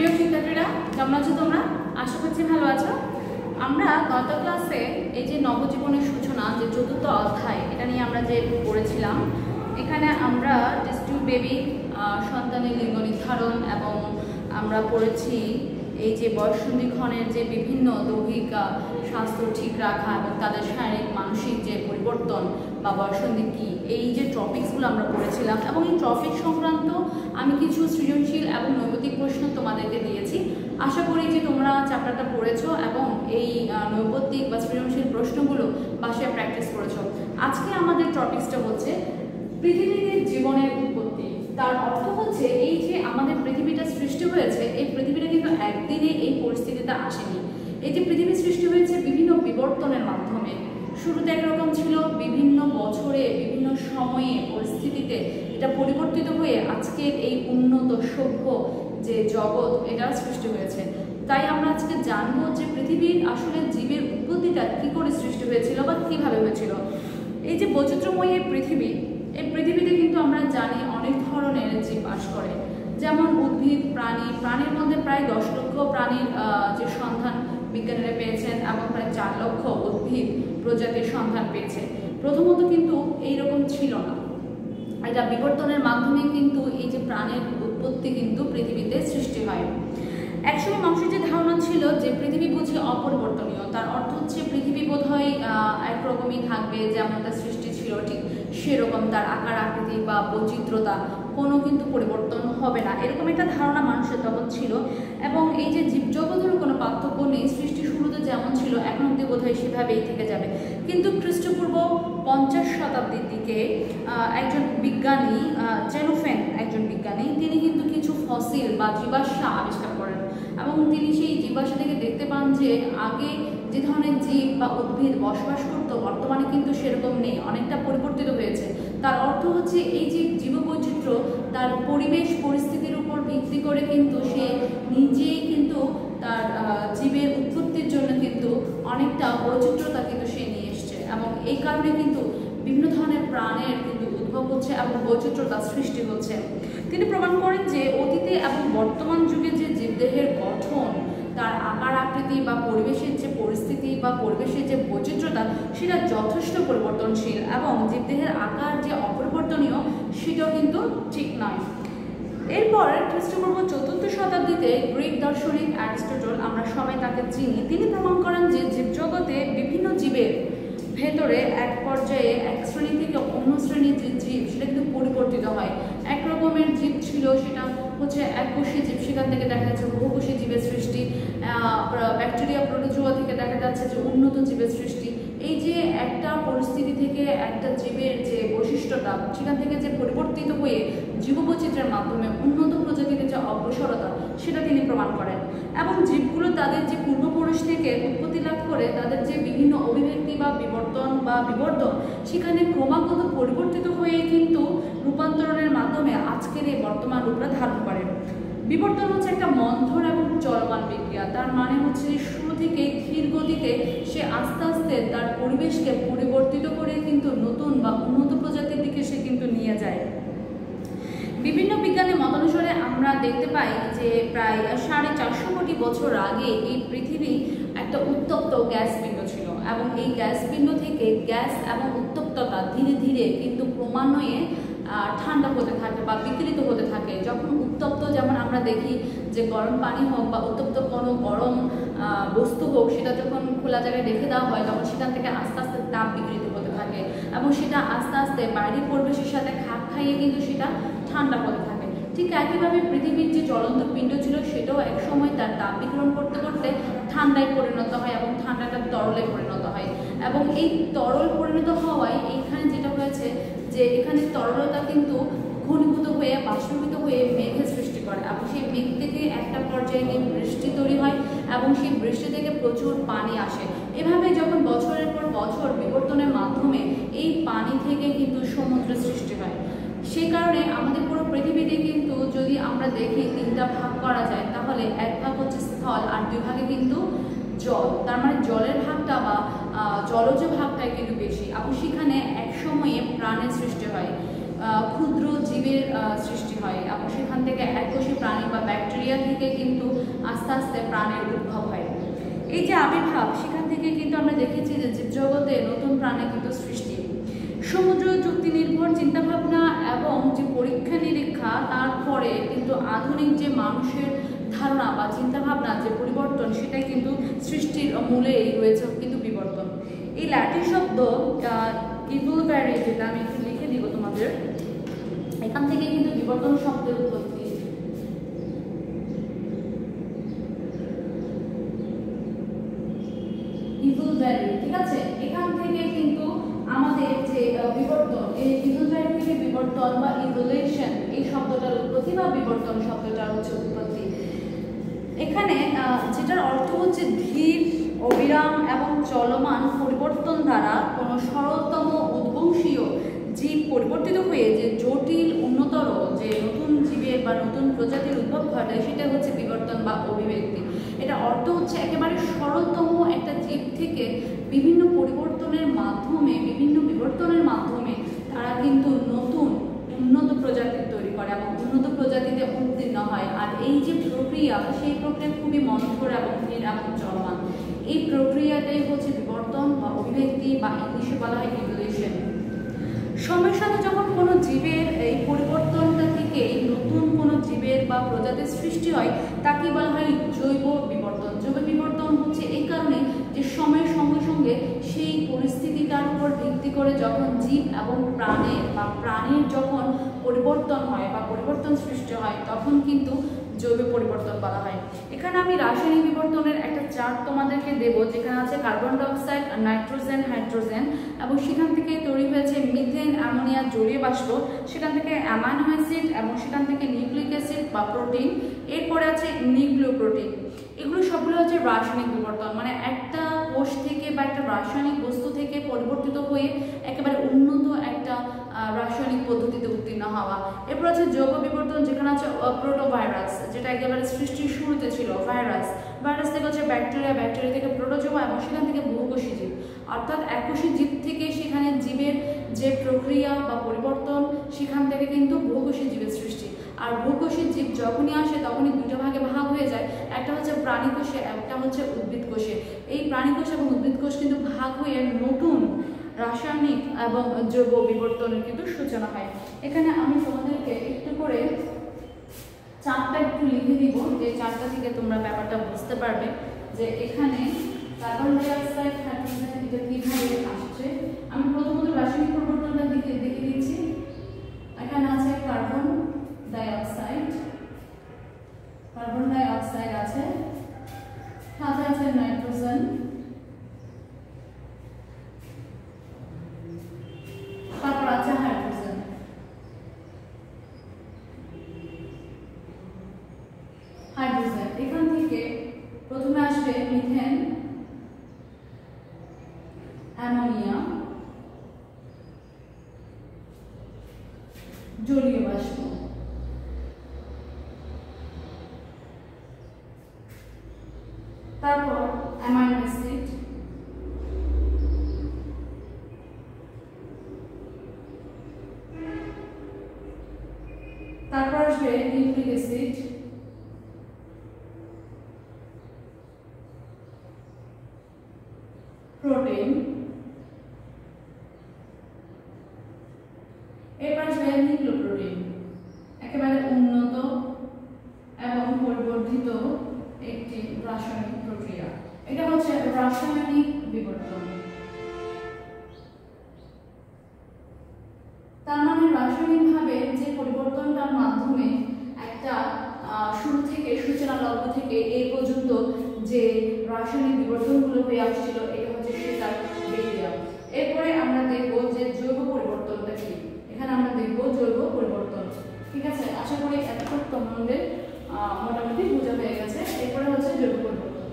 প্রিয় শিক্ষার্থীরা, কেমন আছো তোমরা? আশা করছি ভালো আছো। আমরা গত ক্লাসে এই যে নবজীবনের সূচনা যে চতুর্থ অধ্যায়, এটা নিয়ে আমরা যে পড়েছিলাম, এখানে আমরা টেস্টিউ বেবি সন্তানের লিঙ্গ নির্ধারণ এবং আমরা পড়েছি এই যে বয়ঃসন্ধিক্ষণের যে বিভিন্ন দৈহিক স্বাস্থ্য ঠিক রাখা এবং তাদের শারীরিক মানসিক যে পরিবর্তন বা বয়ঃসন্ধি কী, এই যে টপিকসগুলো আমরা পড়েছিলাম। এবং এই টপিক সংক্রান্ত আমি কিছু সৃজনশীল এবং নৈতিক প্রশ্ন তোমাদেরকে দিয়েছি। আশা করি যে তোমরা চ্যাপ্টারটা পড়েছো এবং এই নৈতিক বা সৃজনশীল প্রশ্নগুলো বাসায় প্র্যাকটিস করেছো। আজকে আমাদের টপিকসটা হচ্ছে পৃথিবীর জীবনের উৎপত্তি। তার অর্থ হচ্ছে এই যে আমাদের পৃথিবীটা সৃষ্টি হয়েছে, এই পৃথিবীটা কিন্তু একদিনে এই পরিস্থিতিতে আসেনি। এই যে পৃথিবী সৃষ্টি হয়েছে বিভিন্ন বিবর্তনের মাধ্যমে। শুরুতে একরকম ছিল, বিভিন্ন বছরে বিভিন্ন সময়ে পরিস্থিতিতে এটা পরিবর্তিত হয়ে আজকের এই উন্নত সভ্য যে জগৎ, এটা সৃষ্টি হয়েছে। তাই আমরা আজকে জানবো যে পৃথিবীর আসলে জীবের উৎপত্তিটা কী করে সৃষ্টি হয়েছিল বা কীভাবে হয়েছিল। এই যে বৈচিত্র্যময় এই পৃথিবীতে কিন্তু আমরা জানি অনেক ধরনের জীব বাস করে, যেমন উদ্ভিদ, প্রাণীর মধ্যে প্রায় 10 লক্ষ প্রাণীর যে সন্ধান বিজ্ঞানীরা পেয়েছেন এবং প্রায় 4 লক্ষ উদ্ভিদ প্রজাতির সন্ধান পেয়েছে। প্রথমত কিন্তু এইরকম ছিল না, এটা বিবর্তনের মাধ্যমে কিন্তু এই যে প্রাণের উৎপত্তি কিন্তু পৃথিবীতে সৃষ্টি হয়। একসময় মানুষের যে ধারণা ছিল যে পৃথিবী বুঝি অপরিবর্তনীয়, তার অর্থ হচ্ছে পৃথিবী বোধহয় একরকমই থাকবে, যেমন তার সৃষ্টি ছিল ঠিক সেরকম তার আকার আকৃতি বা বৈচিত্র্যতা কোনো কিন্তু পরিবর্তন হবে না, এরকম একটা ধারণা মানুষের তখন ছিল। এবং এই যে জীবজগতের কোনো পার্থক্য নেই, সৃষ্টি শুরুতে যেমন ছিল এখন অব্দি বোধহয় সেভাবেই থেকে যাবে। কিন্তু খ্রিস্টপূর্ব 50 শতাব্দীর দিকে একজন বিজ্ঞানী, জেনোফেন একজন বিজ্ঞানী, তিনি কিন্তু কিছু ফসিল বা জীবাশ্ম আবিষ্কার করেন এবং তিনি সেই জীবাশ্ম থেকে দেখতে পান যে আগে যে ধরনের জীব বা উদ্ভিদ বসবাস করত বর্তমানে কিন্তু সেরকম নেই, অনেকটা পরিবর্তিত হয়েছে। তার অর্থ হচ্ছে এই যে জীববৈচিত্র্য তার পরিবেশ পরিস্থিতির উপর ভিত্তি করে কিন্তু সে নিজেই কিন্তু তার জীবের উৎপত্তির জন্য কিন্তু অনেকটা বৈচিত্র্যতা কিন্তু সে নিয়ে এসছে এবং এই কারণে কিন্তু বিভিন্ন ধরনের প্রাণের কিন্তু উদ্ভব হচ্ছে এবং বৈচিত্র্যতা সৃষ্টি হচ্ছে। তিনি প্রমাণ করেন যে অতীতে এবং বর্তমান যুগে যে জীবদেহের গঠন, তার আকার আকৃতি বা পরিবেশের যে পরিস্থিতি বা পরিবেশের যে বৈচিত্র্যতা, সেটা যথেষ্ট পরিবর্তনশীল এবং জীবদেহের আকার যে অপরিবর্তনীয় সেটাও কিন্তু ঠিক নয়। এরপর খ্রিস্টপূর্ব 4th শতাব্দীতে গ্রিক দার্শনিক অ্যারিস্টটল, আমরা সবাই তাকে চিনি, তিনি প্রমাণ করেন যে জীবজগতে বিভিন্ন জীবের ভেতরে এক পর্যায়ে এক শ্রেণী থেকে অন্য শ্রেণীর যে জীব সেটা কিন্তু পরিবর্তিত হয়। এক রকমের জীব ছিল, সেটা হচ্ছে এককোষী জীব, সেখান থেকে দেখা যাচ্ছে বহুকোষী জীবের সৃষ্টি। ব্যাকটেরিয়া প্রোটোজোয়া থেকে দেখা যাচ্ছে যে উন্নত জীবের সৃষ্টি। এই যে একটা পরিস্থিতি থেকে একটা জীবের যে বৈশিষ্ট্যটা, সেখান থেকে যে পরিবর্তিত হয়ে জীববৈচিত্র্যের মাধ্যমে উন্নত প্রজাতির যে অগ্রসরতা, সেটা তিনি প্রমাণ করেন। এবং জীবগুলো তাদের যে পূর্বপুরুষ থেকে উৎপত্তি লাভ করে তাদের যে বিভিন্ন অভিব্যক্তি বা বিবর্তন সেখানে ক্রমাগত পরিবর্তিত হয়ে কিন্তু রূপান্তরণের মাধ্যমে আজকের এই বর্তমান রূপটা ধারণ করে। বিবর্তন হচ্ছে একটা মন্থর এবং চলমান বিক্রিয়া। তার মানে হচ্ছে শুরু থেকে ধীর গতিতে সে আস্তে আস্তে তার পরিবেশকে পরিবর্তিত করে কিন্তু নতুন বা উন্নত প্রজাতির দিকে সে কিন্তু নিয়ে যায়। বিভিন্ন বিজ্ঞানের মতানুসারে আমরা দেখতে পাই যে প্রায় 450 কোটি বছর আগে এই পৃথিবী একটা উত্তপ্ত গ্যাস পিণ্ড ছিল এবং এই গ্যাস পিণ্ড থেকে গ্যাস এবং উত্তপ্ততা ধীরে ধীরে কিন্তু ক্রমান্বয়ে ঠান্ডা হতে থাকে বা বিকৃত হতে থাকে। যখন উত্তপ্ত, যেমন আমরা দেখি যে গরম পানি হোক বা উত্তপ্ত কোনো গরম বস্তু হোক, সেটা যখন খোলা জায়গায় রেখে দেওয়া হয় তখন সেখান থেকে আস্তে আস্তে তাপ বিকৃত হতে থাকে এবং সেটা আস্তে আস্তে বাইরের পরিবেশের সাথে খাপ খাইয়ে কিন্তু সেটা ঠান্ডা হতে থাকে। ঠিক একইভাবে পৃথিবীর যে জ্বলন্ত পিণ্ড ছিল সেটাও এক সময় তার তাপ বিকিরণ করতে করতে ঠান্ডায় পরিণত হয় এবং ঠান্ডাটা তরলে পরিণত হয়। এবং এই তরল পরিণত হওয়ায় এইখানে যেটা হয়েছে যে এখানে তরলতা কিন্তু ঘনীভূত হয়ে বাষ্পীভূত হয়ে মেঘের সৃষ্টি করে এবং সেই মেঘ থেকে একটা পর্যায়ে গিয়ে বৃষ্টি তৈরি হয় এবং সেই বৃষ্টি থেকে প্রচুর পানি আসে। এভাবে যখন বছরের পর বছর বিবর্তনের মাধ্যমে এই পানি থেকে কিন্তু সমুদ্রের সৃষ্টি হয়। সেই কারণে আমাদের পুরো পৃথিবীতে কিন্তু যদি আমরা দেখি 3টা ভাগ করা যায়, তাহলে এক ভাগ হচ্ছে স্থল আর 2 ভাগে কিন্তু জল। তার মানে জলের ভাগটা বা জলজ ভাগটাই কিন্তু বেশি এবং সেখানে এক সময়ে প্রাণের সৃষ্টি হয়, ক্ষুদ্র জীবের সৃষ্টি হয় এবং সেখান থেকে এককোষী প্রাণী বা ব্যাকটেরিয়া থেকে কিন্তু আস্তে আস্তে প্রাণের উদ্ভব হয়। এই যে আবির্ভাব, সেখান থেকে কিন্তু আমরা দেখেছি যে জীবজগতে নতুন প্রাণের কিন্তু সৃষ্টি। সমুদ্র যুক্তি নির্ভর চিন্তাভাবনা এবং যে পরীক্ষা নিরীক্ষা, তারপরে কিন্তু আধুনিক যে মানুষের ধারণা বা চিন্তাভাবনা যে পরিবর্তন, সেটাই কিন্তু সৃষ্টির মূলেই রয়েছে কিন্তু বিবর্তন। এই ল্যাটিন শব্দ ইভোলভারি, যেটা আমি একটু লিখে দিব তোমাদের, এখান থেকে কিন্তু বিবর্তন শব্দের উৎপত্তি। ইভোলভারি, ঠিক আছে, এখান থেকে কিন্তু আমাদের যে বিবর্তন, এই ইভোলভারি থেকে বিবর্তন বা ইভোলিউশন এই শব্দটার উৎপত্তি বা বিবর্তন শব্দটার হচ্ছে উৎপত্তি। এখানে যেটার অর্থ হচ্ছে ধীর, অবিরাম এবং চলমান পরিবর্তন দ্বারা কোনো সরলতম উদ্বংশীয় জীব পরিবর্তিত হয়ে যে জটিল উন্নতর যে নতুন জীবের বা নতুন প্রজাতির উদ্ভব ঘটায়, সেটা হচ্ছে বিবর্তন বা অভিব্যক্তি। এটা অর্থ হচ্ছে একেবারে সরলতম একটা জীব থেকে বিভিন্ন পরিবর্তনের মাধ্যমে, বিভিন্ন বিবর্তনের মাধ্যমে তারা কিন্তু নতুন উন্নত প্রজাতি তৈরি করে এবং উন্নত প্রজাতিতে উত্তীর্ণ হয়। আর এই যে প্রক্রিয়া, সেই প্রক্রিয়া খুবই মন্থর এবং ধীর এবং চলমান। এই প্রক্রিয়াটাই হচ্ছে বিবর্তন বা অভিব্যক্তি, বা ইংলিশে বলা হয় ইভলিউশন। সময়ের সাথে যখন কোনো জীবের এই পরিবর্তনটা থেকে নতুন কোনো জীবের বা প্রজাতির সৃষ্টি হয়, তাকে বলা হয় জৈব বিবর্তন। জৈব বিবর্তন হচ্ছে এই কারণে যে সময়ের সঙ্গে সঙ্গে সেই পরিস্থিতিটার উপর ভিত্তি করে যখন জীব এবং প্রাণীর যখন পরিবর্তন হয় বা পরিবর্তন সৃষ্টি হয়, তখন কিন্তু জৈব পরিবর্তন বলা হয়। এখানে আমি রাসায়নিক বিবর্তনের একটা চার্ট তোমাদেরকে দেব, যেখানে আছে কার্বন ডাইঅক্সাইড, নাইট্রোজেন, হাইড্রোজেন, এবং সেখান থেকে তৈরি হয়েছে মিথেন, অ্যামোনিয়া, জলীয় বাষ্প, সেখান থেকে অ্যামাইনো অ্যাসিড, এবং সেখান থেকে নিউক্লিক অ্যাসিড বা প্রোটিন, এরপরে আছে নিউক্লিওপ্রোটিন। এগুলো সবগুলো হচ্ছে রাসায়নিক বিবর্তন, মানে একটা কোষ থেকে বা একটা রাসায়নিক বস্তু থেকে পরিবর্তিত হয়ে একেবারে উন্নত একটা রাসায়নিক পদ্ধতিতে উত্তীর্ণ হওয়া। এরপর আছে জৈব বিবর্তন, যেখানে আছে প্রোটোভাইরাস, যেটা একেবারে সৃষ্টির শুরুতে ছিল ভাইরাস। ভাইরাস থেকে হচ্ছে ব্যাকটেরিয়া, ব্যাকটেরিয়া থেকে প্রোটোজোয়া, এবং সেখান থেকে বহুকোষী জীব। অর্থাৎ এককোষী জীব থেকে সেখানে জীবের যে প্রক্রিয়া বা পরিবর্তন, সেখান থেকে কিন্তু বহুকোষী জীবের সৃষ্টি। আর বহুকোষী জীব যখনই আসে তখনই দুটো ভাগে ভাগ হয়ে যায়, একটা হচ্ছে প্রাণী কোষে, একটা হচ্ছে উদ্ভিদ কোষে। এই প্রাণী কোষ এবং উদ্ভিদ কোষ কিন্তু ভাগ হয়ে নতুন রাসায়নিক এবং জৈব বিবর্তনের কিন্তু সূচনা হয়। এখানে আমি তোমাদেরকে একটু করে চারটা একটু লিখে দিব, যে চারটা থেকে তোমরা ব্যাপারটা বুঝতে পারবে যে এখানে কার্বন ডাইঅক্সাইড, হাইড্রোজেন এটা কিভাবে আসছে। আমি প্রথমত রাসায়নিক পরিবর্তনটা দেখে দিচ্ছি। এখানে আছে কার্বন ডাইঅক্সাইড, আছে, সাথে আছে নাইট্রোজেন, তারপর আছে হাইড্রোজেন। এখান থেকে প্রথমে আসবে মিথেন, অ্যামোনিয়া, জলীয় বাষ্প, তারপর অ্যামাইনো অ্যাসিড, তারপর আসবে নিউক্লিক অ্যাসিড, প্রোটিন, এরপর আসবে নিউক্লিওপ্রোটিন। একেবারে উন্নত এবং পরিবর্ধিত একটি রাসায়নিক প্রক্রিয়া। এটা হচ্ছে রাসায়নিক বিবর্তন। তার মানে রাসায়নিকভাবে যে পরিবর্তনটার মাধ্যমে একটা শুরু থেকে সূচনা লগ্ন থেকে এই পর্যন্ত যে রাসায়নিক বিবর্তনগুলো হয়ে আসছিল, এটা হচ্ছে সেটার বিক্রিয়া। এরপরে আমরা দেখব যে জৈব পরিবর্তনটা কি। এখানে আমরা দেখব জৈব পরিবর্তন। ঠিক আছে, আশা করি এতটুকু তোমাদের মোটামুটি বোঝা হয়ে গেছে। এরপরে হচ্ছে জৈব পরিবর্তন।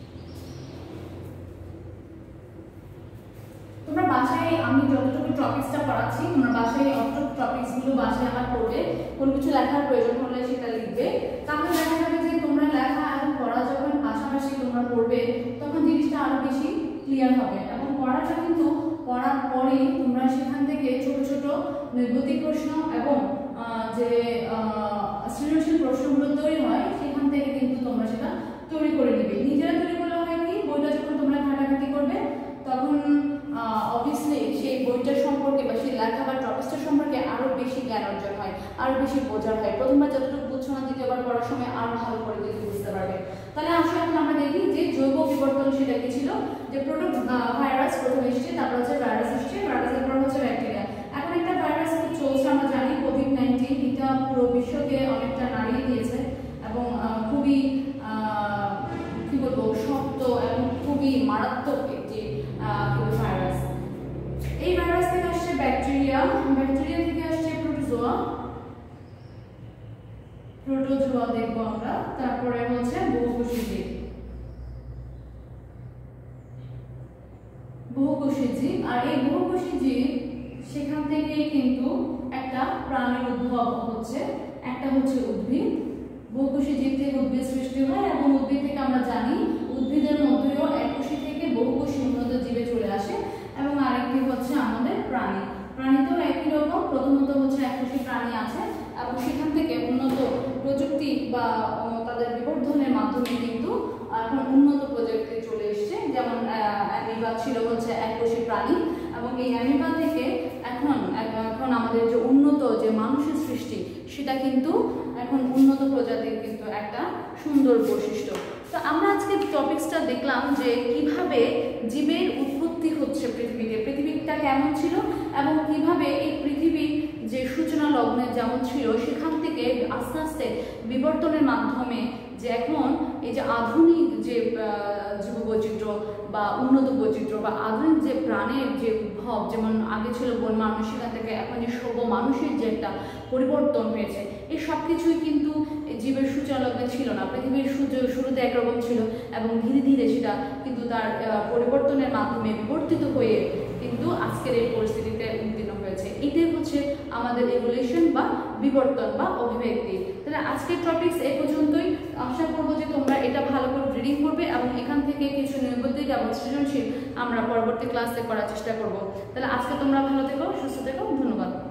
তোমরা বাসায় আমি যতটুকু টপিকসটা পড়াচ্ছি, তোমরা বাসায় অত টপিকসগুলো বাসায় আমার পড়বে। কোনো কিছু লেখার প্রয়োজন হলে সেটা লিখবে। তাহলে দেখা যাবে যে তোমরা লেখা এবং পড়া যখন পাশাপাশি তোমরা পড়বে, তখন জিনিসটা আরো বেশি ক্লিয়ার হবে। এবং পড়াটা কিন্তু পড়ার পরে তোমরা সেখান থেকে ছোট ছোট নৈর্গতিক প্রশ্ন এবং যে সৃজনশীল প্রশ্নগুলো তৈরি হয় সেখান থেকে কিন্তু তোমরা সেটা তৈরি করে নিবে। নিজেরা তৈরি করলে হয় কি, বইটা যখন তোমরা ঘাটাঘাটি করবে তখন অবভিয়াসলি সেই বইটার সম্পর্কে বা সেই লেখা বা টপিকসটার সম্পর্কে আরো বেশি জ্ঞান অর্জন হয়, আরো বেশি বোঝার হয়। প্রথমবার যতটুকু বুঝছো না, দ্বিতীয়বার পড়ার সময় আরো ভালো করে কিন্তু বুঝতে পারবে। তাহলে আসলে এখন আমরা দেখি যে জৈব বিবর্তন সেটা কি ছিল, যে ভাইরাস প্রথমে এসেছে, তারপর হচ্ছে ভাইরাস এসেছে, ভাইরাসের পর হচ্ছে ব্যাকটেরিয়া। এখন একটা ভাইরাস চলছে, আমরা জানি কোভিড-19, এটা পুরো বিশ্বকে অনেকটা নাড়িয়ে দিয়েছে এবং খুবই কি বলবো শক্ত এবং খুবই মারাত্মক একটি ভাইরাস। এই ভাইরাস থেকে আসছে ব্যাকটেরিয়া, ব্যাকটেরিয়া থেকে আসছে প্রোটোজোয়া, প্রোটোজোয়া দেখবো আমরা, তারপরে হচ্ছে বহুকোষী জীব, বহুকোষী জীব। আর এই বহুকোষী জীব সেখান থেকে কিন্তু একটা প্রাণীর উদ্ভব হচ্ছে, একটা হচ্ছে উদ্ভিদ। বহুকোষী জীব থেকে উদ্ভিদ সৃষ্টি হয় এবং উদ্ভিদ থেকে আমরা জানি উদ্ভিদের মধ্যেও এককোষী থেকে বহুকোষী উন্নত জীবে চলে আসে। এবং আরেকটি হচ্ছে আমাদের প্রাণী, প্রাণীতেও একই রকম, প্রথমত হচ্ছে এককোষী প্রাণী আছে এবং সেখান থেকে উন্নত প্রযুক্তি বা তাদের বিবর্ধনের মাধ্যমে কিন্তু এখন উন্নত প্রযুক্তি চলে এসছে। যেমন অ্যামিবা ছিল হচ্ছে এককোষী প্রাণী এবং এই অ্যামিবা থেকে এখন আমাদের যে উন্নত যে মানুষের সৃষ্টি সেটা কিন্তু এখন উন্নত প্রজাতির কিন্তু একটা সুন্দর বৈশিষ্ট্য। তো আমরা আজকে টপিকসটা দেখলাম যে কিভাবে জীবের উৎপত্তি হচ্ছে পৃথিবীতে, পৃথিবীটা কেমন ছিল এবং কিভাবে এই পৃথিবীর যে সূচনা লগ্নে যেমন ছিল সেখান থেকে আস্তে আস্তে বিবর্তনের মাধ্যমে যে এখন এই যে আধুনিক যে জীববৈচিত্র্য বা উন্নত বৈচিত্র্য বা আধুনিক যে প্রাণের যে উদ্ভব, যেমন আগে ছিল বন মানুষ, সেখান থেকে এখন যে সভ্য মানুষের যে একটা পরিবর্তন হয়েছে, এই সব কিছুই কিন্তু জীবের সূচনা লগ্নে ছিল না। পৃথিবীর শুরুতে একরকম ছিল এবং ধীরে ধীরে সেটা কিন্তু তার পরিবর্তনের মাধ্যমে বিবর্তিত হয়ে কিন্তু আজকের এই পরিস্থিতিতে উত্তীর্ণ হয়েছে। এটাই হচ্ছে আমাদের ইভলিউশন বা বিবর্তন বা অভিব্যক্তি। তাহলে আজকের টপিকস এই পর্যন্তই। আশা করবো যে তোমরা এটা ভালো করে রিডিং করবে এবং এখান থেকে কিছু নৈবত্তিক এবং সৃজনশীল আমরা পরবর্তী ক্লাসে করার চেষ্টা করব। তাহলে আজকে তোমরা ভালো থেকো, সুস্থ থেকো, ধন্যবাদ।